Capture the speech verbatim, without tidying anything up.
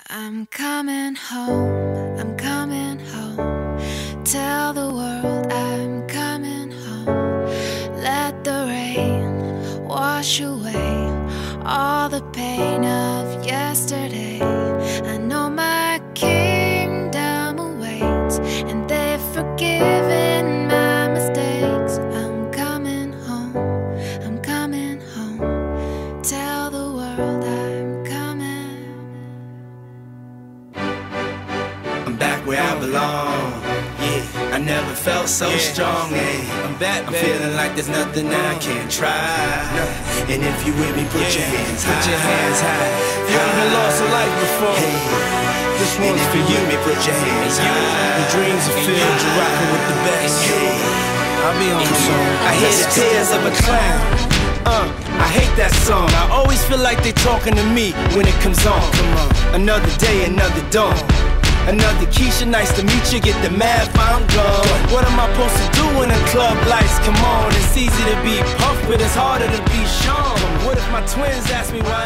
I'm coming home, I'm coming home. Tell the world I'm coming home. Let the rain wash away all the pain of yesterday. I know my kingdom awaits, and they've forgiven my mistakes. I'm coming home, I'm coming home. Tell the world I'm coming. I'm back where I belong. Yeah, I never felt so yeah. strong. Yeah. I'm back, I'm feeling like there's nothing I can't try. No. And if you with me, put yeah. your hands high. Put your hands high. You ever lost a life before? Hey. This one's and if for you. Me, put your hands high. The dreams are filled, you're rocking with the best. Hey. I'll be on the song. I hear the tears of a clown. Uh, I hate that song. I always feel like they talking to me when it comes on. Come on. Another day, another dawn. Another Keisha, nice to meet you. Get the math, I'm gone. What am I supposed to do when the club lights come on? It's easy to be puffed, but it's harder to be shown. What if my twins ask me why